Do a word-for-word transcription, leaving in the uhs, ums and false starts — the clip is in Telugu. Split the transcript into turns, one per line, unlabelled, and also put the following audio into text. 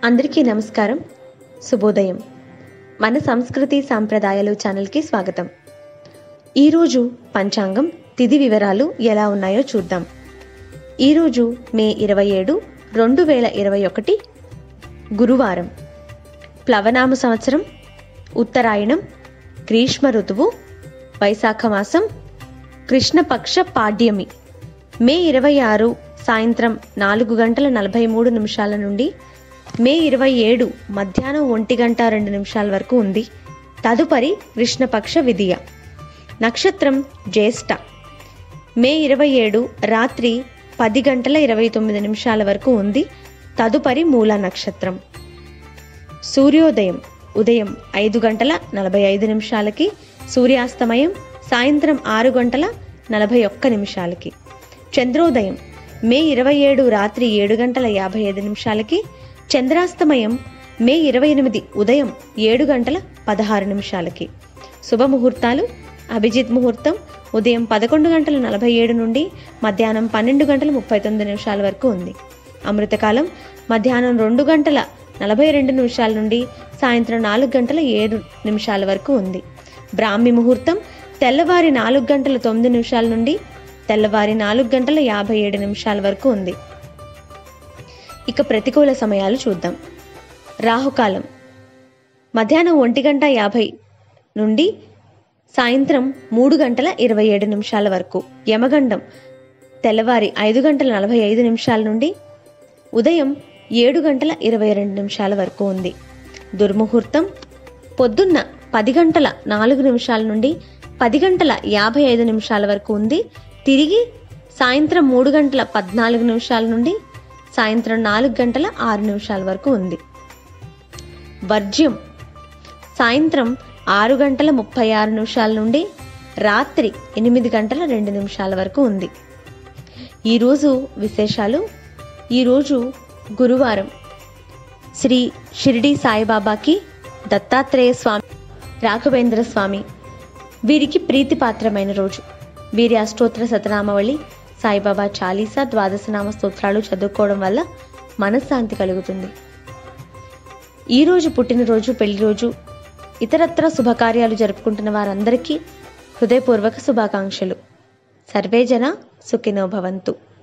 అందరికీ నమస్కారం, శుభోదయం. మన సంస్కృతి సాంప్రదాయాలు ఛానల్కి స్వాగతం. ఈరోజు పంచాంగం తిథి వివరాలు ఎలా ఉన్నాయో చూద్దాం. ఈరోజు మే ఇరవై ఏడు రెండు వేల ఇరవై ఒకటి గురువారం. ప్లవనామ సంవత్సరం, ఉత్తరాయణం, గ్రీష్మ ఋతువు, వైశాఖ మాసం, కృష్ణపక్ష పాడ్యమి. మే ఇరవై ఆరు సాయంత్రం నాలుగు గంటల నలభై మూడు నిమిషాల నుండి మే ఇరవై ఏడు మధ్యాహ్నం ఒంటి గంట రెండు నిమిషాల వరకు ఉంది. తదుపరి కృష్ణపక్ష విదియ. నక్షత్రం జ్యేష్ఠ. మే ఇరవై ఏడు రాత్రి పది గంటల ఇరవై తొమ్మిది నిమిషాల వరకు ఉంది. తదుపరి మూల నక్షత్రం. సూర్యోదయం ఉదయం ఐదు గంటల నలభై ఐదు నిమిషాలకి, సూర్యాస్తమయం సాయంత్రం ఆరు గంటల నలభై ఒక్క నిమిషాలకి. చంద్రోదయం మే ఇరవై ఏడు రాత్రి ఏడు గంటల యాభై ఐదు నిమిషాలకి, చంద్రాస్తమయం మే ఇరవై ఎనిమిది ఉదయం ఏడు గంటల పదహారు నిమిషాలకి. శుభముహూర్తాలు: అభిజిత్ ముహూర్తం ఉదయం పదకొండు గంటల నలభై ఏడు నుండి మధ్యాహ్నం పన్నెండు గంటల ముప్పై తొమ్మిది నిమిషాల వరకు ఉంది. అమృతకాలం మధ్యాహ్నం రెండు గంటల నలభై రెండు నిమిషాల నుండి సాయంత్రం నాలుగు గంటల ఏడు నిమిషాల వరకు ఉంది. బ్రాహ్మి ముహూర్తం తెల్లవారి నాలుగు గంటల తొమ్మిది నిమిషాల నుండి తెల్లవారి నాలుగు గంటల యాభై ఏడు నిమిషాల వరకు ఉంది. ఇక ప్రతికూల సమయాలు చూద్దాం. రాహుకాలం మధ్యాహ్నం ఒంటి గంట యాభై నుండి సాయంత్రం మూడు గంటల ఇరవై ఏడు నిమిషాల వరకు. యమగండం తెల్లవారి ఐదు గంటల నలభై ఐదు నిమిషాల నుండి ఉదయం ఏడు గంటల ఇరవై రెండు నిమిషాల వరకు ఉంది. దుర్ముహూర్తం పొద్దున్న పది గంటల నాలుగు నిమిషాల నుండి పది గంటల యాభై ఐదు నిమిషాల వరకు ఉంది. తిరిగి సాయంత్రం మూడు గంటల పద్నాలుగు నిమిషాల నుండి సాయంత్రం నాలుగు గంటల ఆరు నిమిషాల వరకు ఉంది. వర్జ్యం సాయంత్రం ఆరు గంటల ముప్పై ఆరు నిమిషాల నుండి రాత్రి ఎనిమిది గంటల రెండు నిమిషాల వరకు ఉంది. ఈరోజు విశేషాలు: ఈరోజు గురువారం. శ్రీ షిరిడి సాయిబాబాకి, దత్తాత్రేయ స్వామి, రాఘవేంద్ర స్వామి వీరికి ప్రీతిపాత్రమైన రోజు. వీరి అష్టోత్తర శతనామావళి, సాయిబాబా చాలీసా, ద్వాదశనామ స్తోత్రాలు చదువుకోవడం వల్ల మనశ్శాంతి కలుగుతుంది. ఈరోజు పుట్టినరోజు, పెళ్లి రోజు, ఇతరత్ర శుభకార్యాలు జరుపుకుంటున్న వారందరికీ హృదయపూర్వక శుభాకాంక్షలు. సర్వే జన సుఖినో భవంతు.